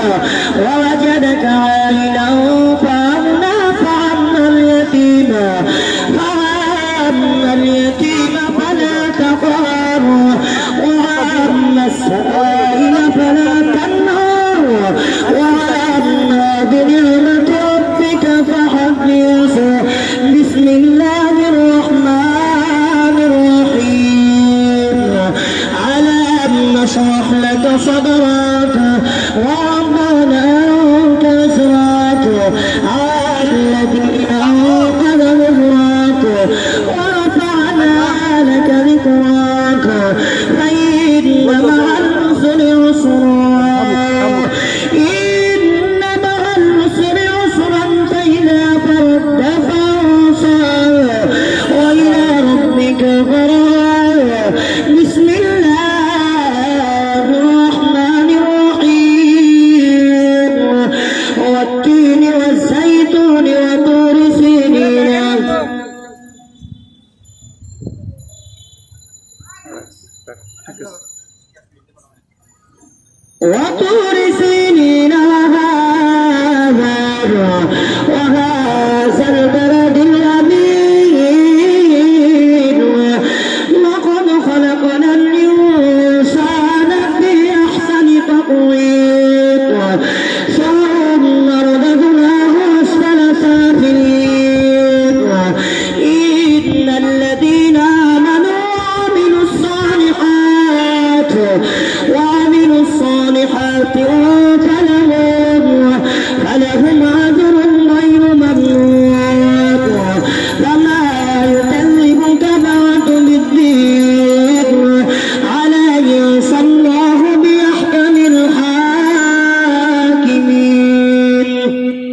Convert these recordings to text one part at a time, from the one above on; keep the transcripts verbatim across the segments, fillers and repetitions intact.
ووجدك عائلا فأغنى فأما اليتيم فأما اليتيم فلا تقهر وأما السائل فلا تنهر وأما بنعمة ربك فحدث. بسم الله الرحمن الرحيم. ألم نشرح لك صدرك ووضعنا عنك وزرك الذي أنقض ظهرك ورفعنا لك ذكرك فإن مع العسر يسرا إن مع العسر يسرا فإذا فرغت فانصب وإلى ربك فارغب. بسم الله الرحمن الرحيم. والتين والزيتون وطور سينين وطور سينين وهذا وهذا البلد الأمين. لقد خلقنا الإنسان في أحسن تقويم ثم رددناه أسفل سافلين. إن الذين آمنوا وعملوا الصالحات وعملوا الصالحات فلهم فلهم أجر غير ممنون. فما يكذبك بعد بالدين أليس الله بأحكم الحاكمين.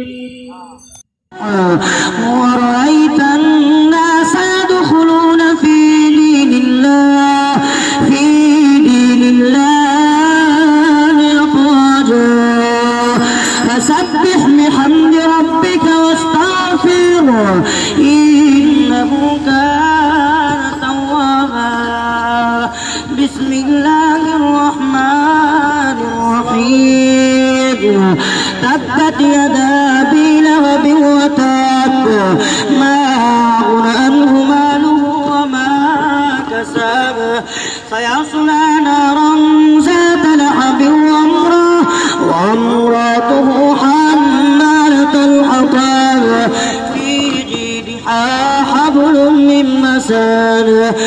ورأيت الناس يدخلون في دين الله في دين الله أفواجا فسبح بحمد ربك واستغفره إنه كان توابا. بسم الله الرحمن الرحيم. تبت يدا أبي لهب وتب ما أغنى عنه ماله وما كسب سيصلى نارا ذات لهب وامرأته حمالة الحطب في جيدها حبل من مسد.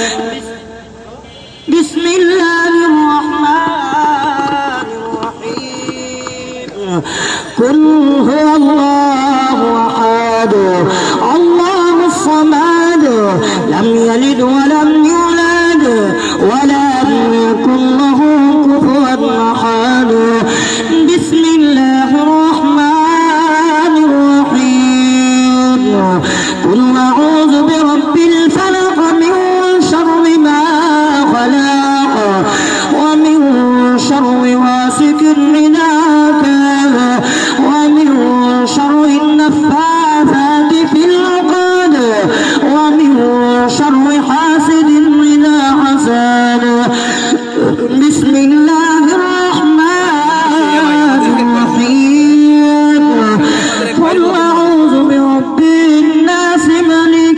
بسم الله الرحمن الرحيم. قل هو الله أحد الله الصمد لم يلد ولم يولد ولم يكن له كفوا أحد. بسم الله الرحمن الرحيم. قل أعوذ برب الفلق من شر ما خلق ومن شر غاسق إذا وقب ومن شر النفاثات في العقد ومن شر حاسد إذا حسد. بسم الله الرحمن الرحيم. قل أعوذ برب الناس ملك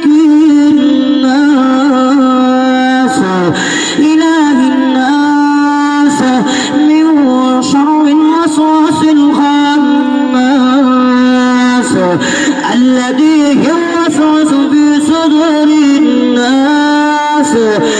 الناس إله الناس من شر الوسواس الخناس الذي يوسوس في صدور الناس